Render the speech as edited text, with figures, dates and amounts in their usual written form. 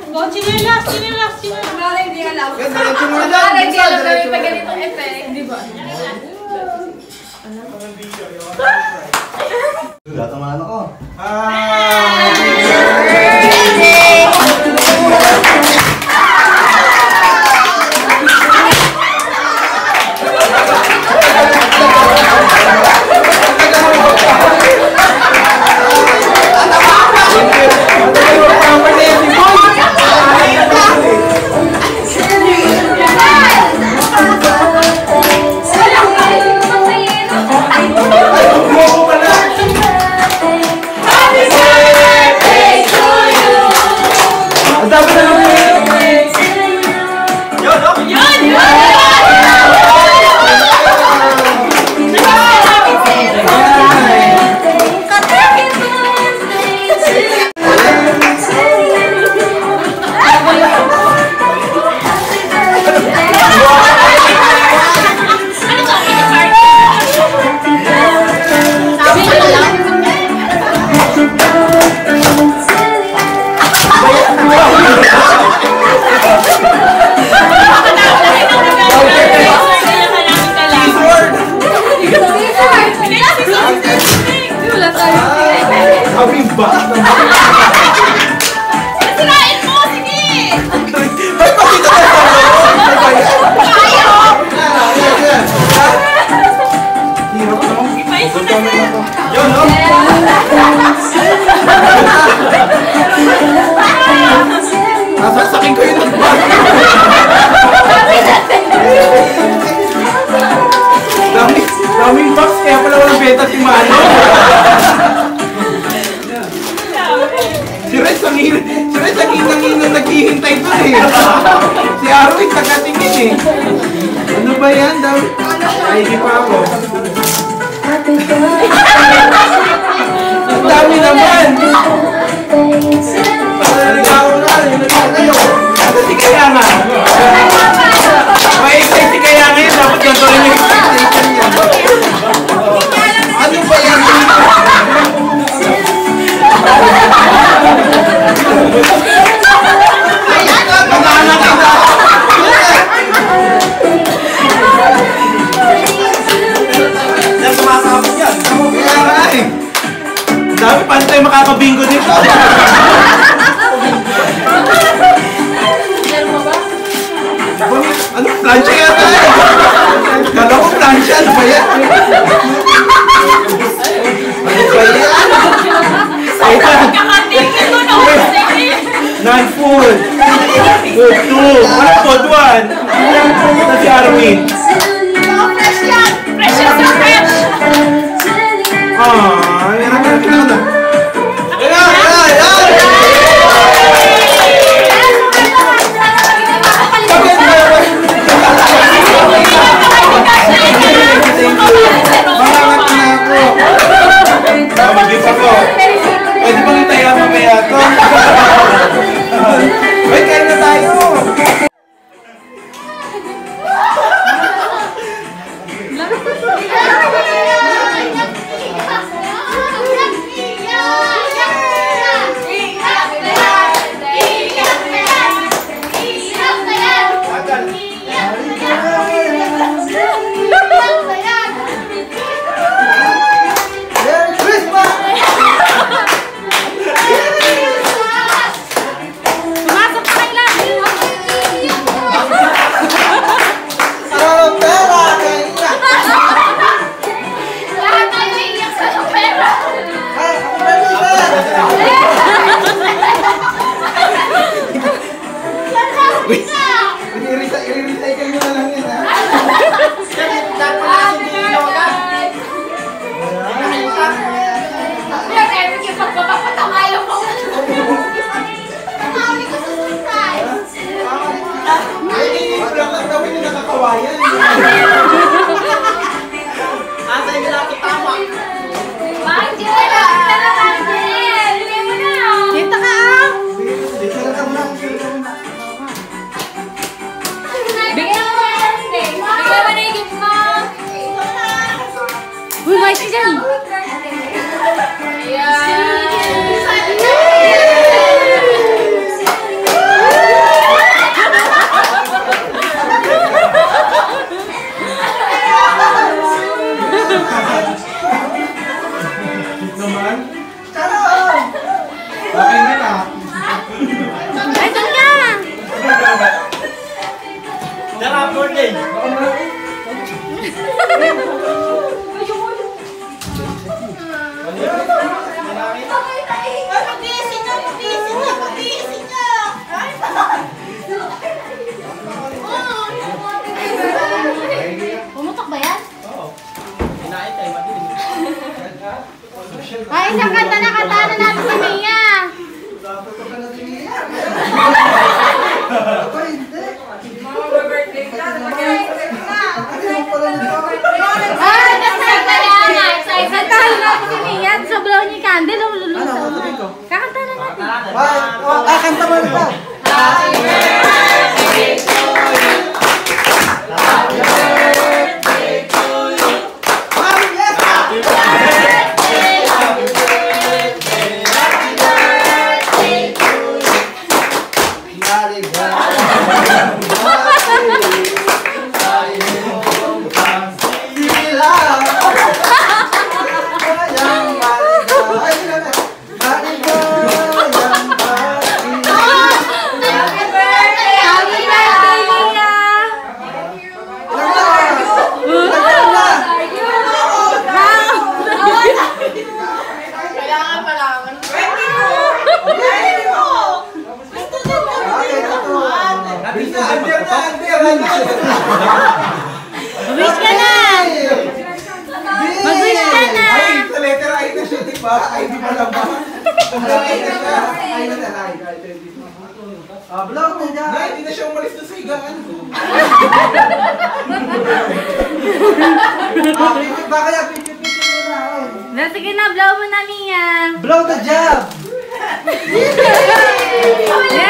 Oh, chinelas, chinelas, chinelas. Para hindi alam. Para hindi alam na may ganitong effect. Di ba? Tatamaan ako. Sirain mo! Sige! May pakita na sa Ayaw! hirap mo. Ipaisip na sir! Yun, no? Nasasakin ko yun. Daming box, kaya pala walang beta si Mano. Si Rez ang inang naghihintay ko eh. Si Arwin nagkatingin eh. Ano ba yan? Ay, di pa ako. Ang dami naman. Naligaw na. Si Kaya nga. May si Kaya nga yun. Dapat ganito rin yung expectation niya. Ano ba yan? Dami pantay makakabingo dito. Ano? Plancha yata eh. Kala ko plancha. Ano ba yan? Ano ba yan? Non-food. Food 2. Ano food 1? Ito si Arwin. Fresh yan! Fresh yan sa fresh! Ay, meron na. Mag-gift ako. Pwede bang itaya mamaya ito? Wait, kain na tayo! I-recycle mo na lang yan, ha? Wala lang gawin yung nakakawayan. Asa yung laki tama. Kita ka ah! Uy, may si Jan! birthday! Pagising na, pagising na, pagising na. Pumutok ba yan? Kinain tayo, madilim. Ay, isang kanta na kantahan na natin si Mia. Ay, excited na yan. Excited. Kantahan na natin si Mia. Sa blow ni Candle, lulusaw na. Kakanta na natin. Kanta mo na. Happy birthday, Mia. Kailangan pala. Wish Wish ka na. Mag-wish ka na. Ay, sa letter I na siya, di ba? Ay, di ba lang ba? Ay na siya. Ay na siya. Blow mo dyan. Na, hindi na siya umalis doon sa higaan. Baka kaya picture-picture mo na. Sige na, blow mo na, Mia. Blow the job. Yeah!